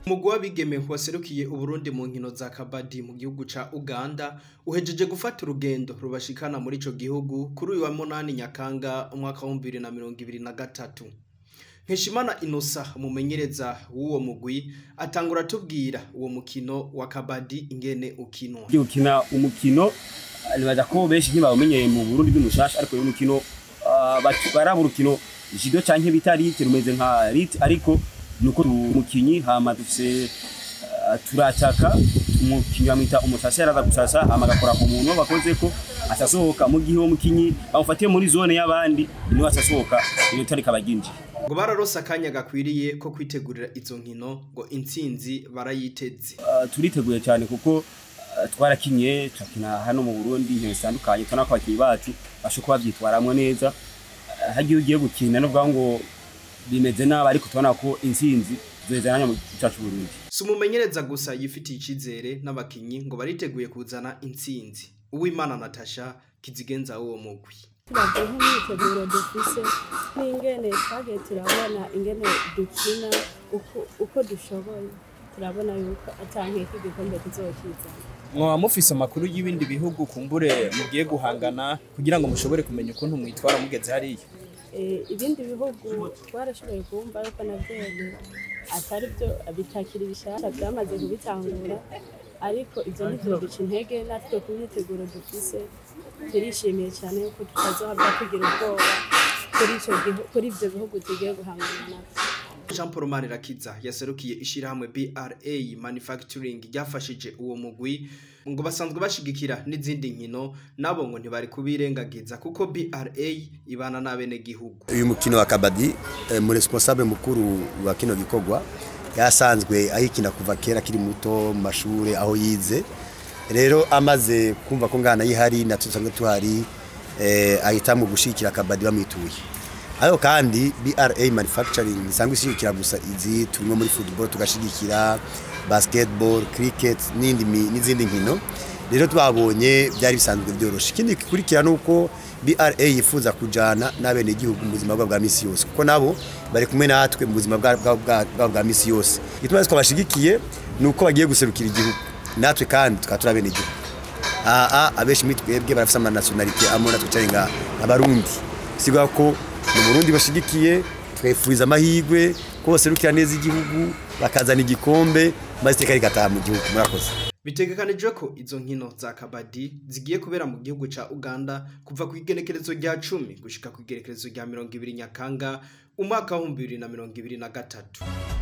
Umugwi w'abigeme waserukiye Uburundi mu nkino za kabadi mu gihugu ca Uganda uhejeje gufata urugendo rubashikana muri ico gihugu kuri uyu wa 8 Nyakanga umwaka wa 2023. Nkeshimana Inosa umumenyereza w'uwo mugwi atangura tubwira uwo mukino wa kabadi ingene ukinwa. Ukina umukino nibaza ko benshi ntibawumenyeye mu Burundi bw'umushasha ariko uyu mukino baraba urukino jido canke bitabirie rumeze nka rit ariko nuko umukinyi hama dufise turataka umukinyi bamwita umusasa yaraza gusasa hama agakora ku muntu bakoze ko asasohoka mu gihe uwo mukinyi bamufatiye muri zone y'abandi niwe asasohoka iyo tarika baginje ngo bararosa akanya gakwiriye ko kwitegurira izo nkino ngo intsinzi barayiteze. Turiteguye cyane kuko twarakinye tukina hano mu Burundi nkino zitandukanye tunako abakinyi bacu bashoka bavyitwaramwe neza hagiye ugiye gukina no bwa ngo bimeze nabi ariko tubona ko intsinzi zezeranya mu cyacu Burundi. Sumumenyereza gusa yifitiye icizere n'abakinyi ngo bariteguye kuzana intsinzi. Uwimana Natasha kizigenza uwo mugwi. Turavuga imyiteguro dufise n'ingene twagiye turabona ingene dukina uko dushoboye turabona yuko atanke igikombe kizokiza. Mwa mufise amakuru y'ibindi bihugu kumbure mugiye guhangana kugira ngo mushobore kumenya ukuntu mwitwara mugeze hariya. Ibindi bihugu twarashoboye kumva yuko navyene atari byo bitakira ibishaka byamaze kubitangura ariko ivyo ntivyoduca intege natwe ku myiteguro dufise turishimiye cyane yuko tutazohabwa kugira ubwoba kuri ivyo bihugu tugiye guhangana navyo. Jean Paul Manirakiza yaserukiye ishirahamwe BRA Manufacturing ryafashije uwo mugwi ngo basanzwe bashigikira n'izindi nkino nabo ngo ntibari kubirengagiza kuko BRA ibana n'abene gihugu. Uyu mukino wa kabadi mu responsable mukuru wa kino gikogwa yasanzwe ahikina kuva kera kiri muto mu mashure aho yize rero amaze kumva ko ngana yihari natuzange tuhari ahitamwe gushikira kabadi bamwituye. Ayo kandi BRA Manufacturing sangwe ishikira gusa izi turimo muri football tugashigikira basketball, cricket n'izindi nkino. Rero twabonye byari bisanzwe byoroshe. Ikindi kikurikira nuko BRA yifuza kujana n'abene gihugu mu buzima bwa misi yose kuko nabo bari kumwe natwe mu buzima bwa misi yose. Gituma twabashigikiye nuko bagiye guserukira igihugu natwe kandi tukaturabene igihugu. Abeshi mitwebwe barafisa ama nationality amona tucaringa abarundi. Sigwa ko mu Burundi bashigikiye twefuriza amahigwe ko baserukira neza igihugu bakazana igikombe maze tekari gataha mu gihugu. Murakoze. Bitegekanijwe ko izo nkino za kabadi zigiye kubera mu gihugu ca Uganda kuva ku igenekerezo rya 10 gushika ku igenekerezo rya 20 Nyakanga umwaka wa 2023.